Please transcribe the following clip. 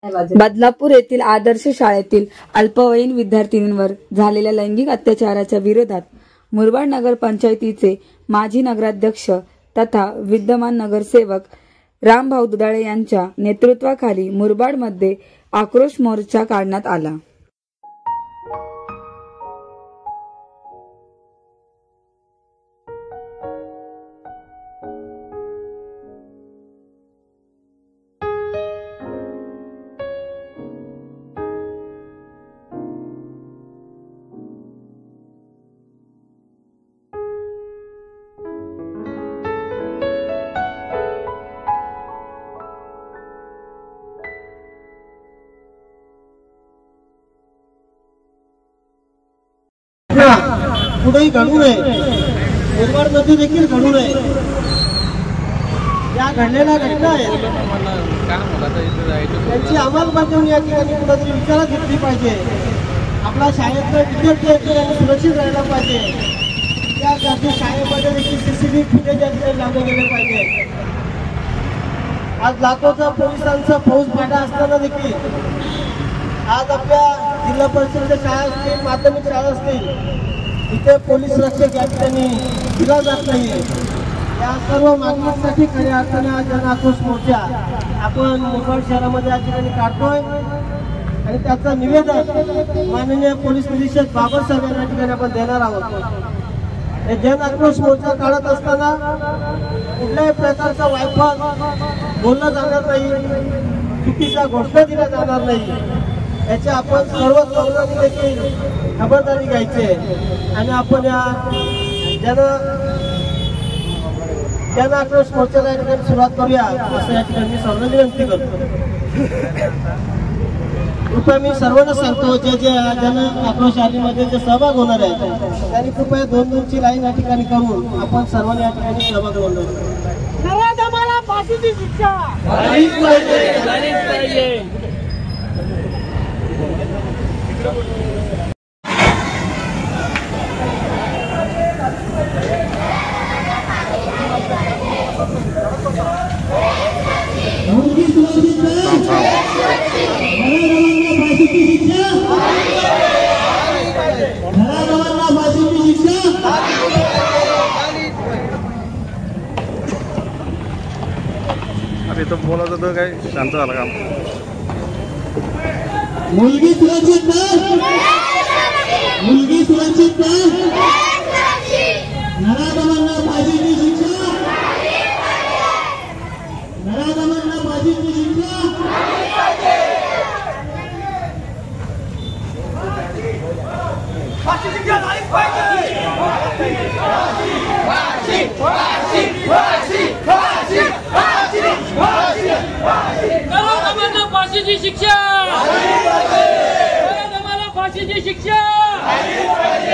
बदलापूर येथील आदर्श शाळेतील अल्पवयीन विद्यार्थिनींवर झालेल्या लैंगिक अत्याचाराच्या विरोधात मुरबाड नगर पंचायतीचे माजी नगराध्यक्ष तथा विद्यमान नगरसेवक रामभाऊ दुधाळे यांच्या नेतृत्वाखाली मुरबाडमध्ये आक्रोश मोर्चा काढण्यात आला। कुठेही घडू नये, मुरबाडमध्ये देखील घडू नये। या घडलेल्या घटना आहेत त्यांची अंमलबजावणी या ठिकाणी कुठेतरी विचारात घेतली पाहिजे। आपला शाळेतला विद्यार्थी या ठिकाणी सुरक्षित राहायला पाहिजे। त्या शाळेमध्ये देखील सीसीटीव्ही फुटेज या ठिकाणी लावले गेले पाहिजे। आज लाखोचा पोलिसांचा फौजफाटा असताना देखील आज आपल्या जिल्हा परिषदेच्या शाळा असतील, माध्यमिक शाळा असतील, इथे पोलीस रक्षक या ठिकाणी दिला जात नाही। या सर्व मागणीसाठी खऱ्या अर्थाने आज जन आक्रोश मोर्चा आपण मुरबाड शहरामध्ये या ठिकाणी काढतोय आणि त्याचं निवेदन माननीय पोलीस निरीक्षक बाबासाहेब यांना ठिकाणी आपण देणार आहोत। हे जन आक्रोश मोर्चा काढत असताना कुठल्याही प्रकारचा वायफळ बोलला जाणार नाही, चुकीच्या घोषणा दिल्या जाणार नाही। याची आपण सर्व तरुणांनी देखील खबरदारी घ्यायची आणि आपण या जन आक्रोश मोर्चाला या ठिकाणी सुरुवात करूया असं या ठिकाणी मी सर्वांना विनंती करतो। कृपया मी सर्वांना सांगतो जे जन आक्रोश रॅलीमध्ये जे सहभाग होणार आहे त्यांनी कृपया 2-2ची लाईन या ठिकाणी करून आपण सर्वांनी या ठिकाणी सहभाग नोंदवायचा। नराधमाला फाशीची शिक्षा झालीच पाहिजे। अरे तो बोला तो काय शांत झाला काम। मुलगी सुरक्षित मुलगी सुरक्षित नराधमांना फाशीची शिक्षा, नराधमांना फाशीची शिक्षा। फाशी शिक्षा झालीच पाहिजे। फाशी फाशी फाशी फाशी फाशी फाशी नराधमांना फाशीची शिक्षा, नराधमांना फाशीची शिक्षा।